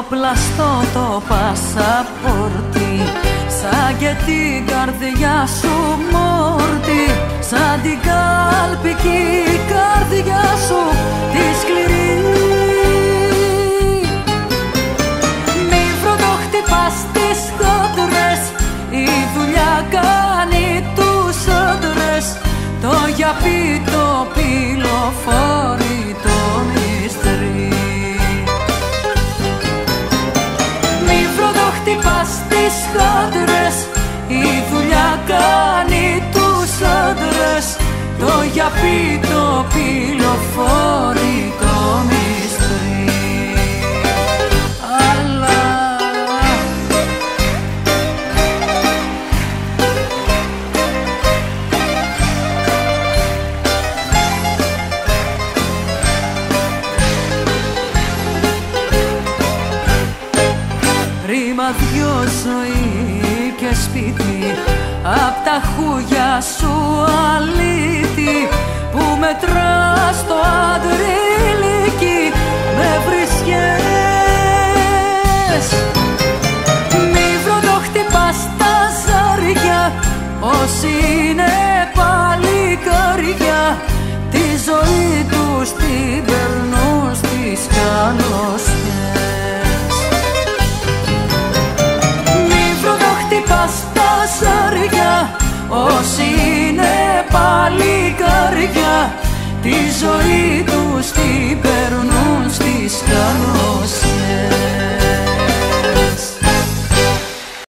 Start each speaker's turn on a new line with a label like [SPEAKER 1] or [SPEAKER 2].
[SPEAKER 1] πλαστό το πασαπόρτι, σαν και την καρδιά σου μόρτι, σαν την κάλπικη καρδιά σου τη σκληρή. Μη βροντοχτυπάς τις χόντρες, η δουλειά κάνει τους άντρες, το γιαπί το πυλοφόρι το μυστρή. Μη βροντοχτυπάς τις χόντρες, η δουλειά κάνει τους άντρες, το γιαπί το πυλοφόρι το μυστρή. Ρήμα δυο ζωή και σπίτι, απ' τα χούγια σου αλήτη, που μετράς το αντρίλικι με βρισιές. Μη βροντοχτυπάς τα ζάρια, όσοι είναι παλικάρια, τη ζωή τους την περνούν στις καλοσιές. Χτυπάς τα ζάρια, όσοι είναι παλικάρια, τη ζωή τους την περνούν στις καλοσιές.